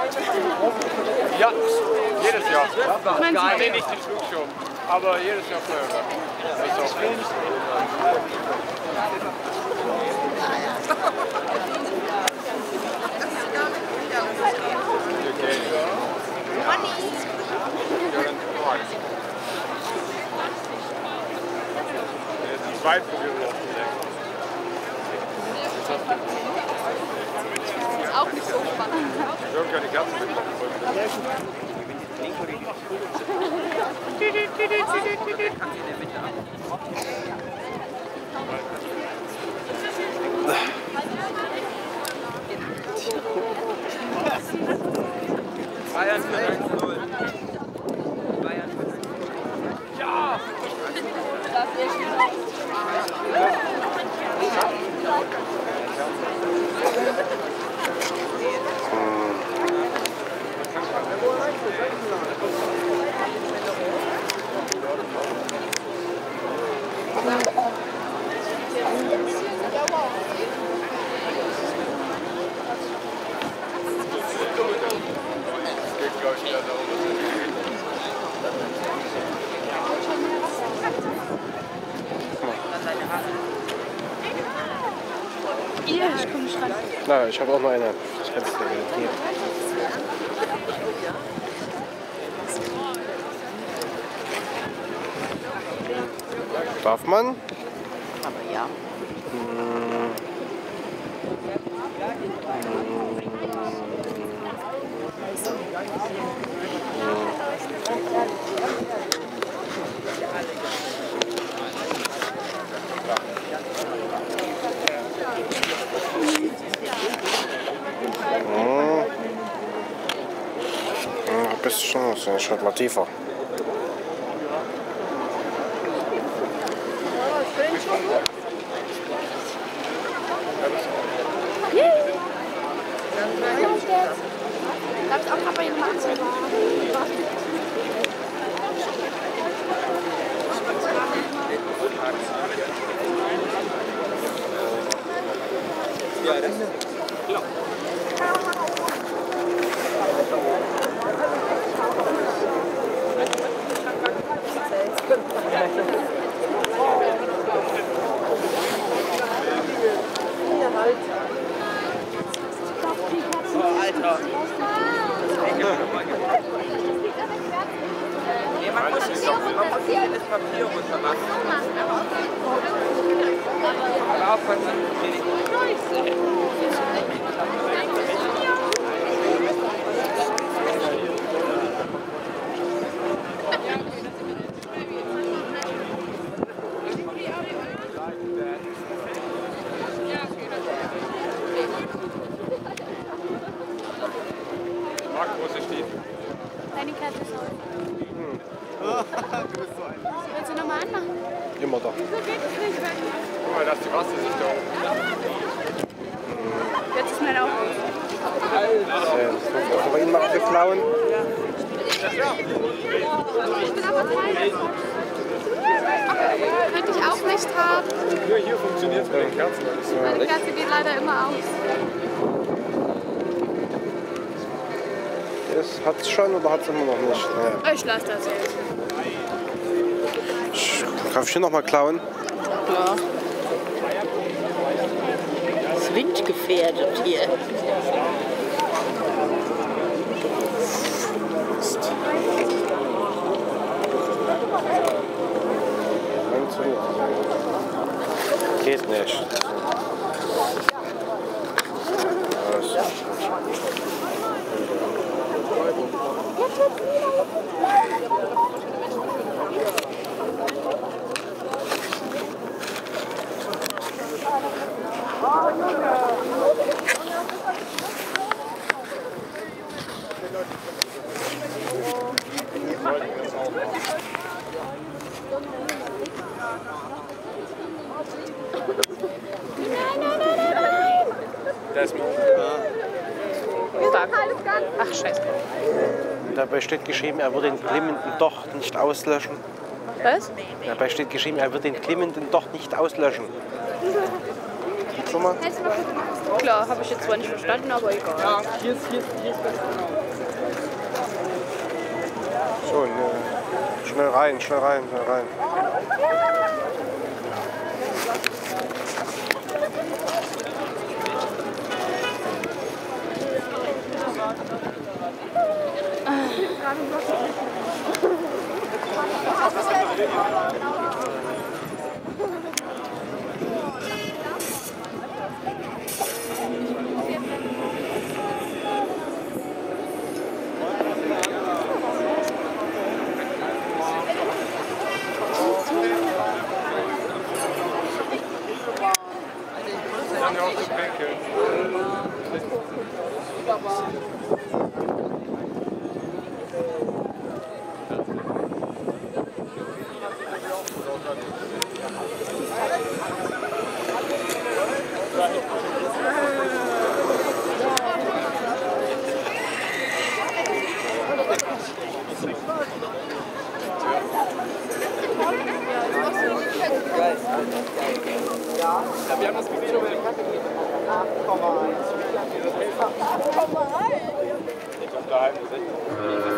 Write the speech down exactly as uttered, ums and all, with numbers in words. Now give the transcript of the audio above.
Ja, jedes Jahr. Meinst du? Nee, nicht den Flugshow, aber jedes Jahr Feuerwerk. Das ist auch gut. Zwei probieren wir Das ist auch nicht so spannend. Wir haben keine Kerzen mitgebracht. Bayern für eins null. Bayern für eins null. Ja! Ihr, ich komme nicht rein. Na, ich habe auch noch eine. Ich kann es dir nicht geben. Darf man? Aber ja. Ein bisschen, das ist schon mal tiefer. Darf ich auch mal bei Ihnen machen? Ja, das ist klar. Oh, Alter. Nee, man muss es doch, man muss hier das Papier runter machen. Aber aufpassen. Marc, wo ist der Stiefel? Deine Kerze ist aus. Du bist so ein. Willst du nochmal anmachen? Immer da. Wieso geht es nicht weg? Guck mal, da ist die Wassersicht da oben. Jetzt ist mein auch aus. Aber ihn machen wir klauen. Ich bin aber frei. Könnte ich auch nicht haben. Nur hier funktioniert es mit den Kerzen. Meine Kerze geht leider immer aus. Das hat es schon oder hat es immer noch nicht? Ja. Ich lasse das jetzt. Darf ich hier noch mal klauen? Klar. Das ist windgefährdet hier. Geht nicht. Der ist mit. Ach, scheiße. Dabei steht geschrieben, er wird den glimmenden Docht nicht auslöschen. Was? Dabei steht geschrieben, er wird den glimmenden Docht nicht auslöschen. Schon mal? Hältst du mal kurz? Klar, habe ich jetzt zwar nicht verstanden, aber egal. Ja, hier ist, hier ist, hier ist besser. So, ne, schnell rein, schnell rein, schnell rein. Dann auch zu pinkeln. Ja, wir haben das Gefühl, über die Karte geht. acht Komma eins. Daheim gesetzt.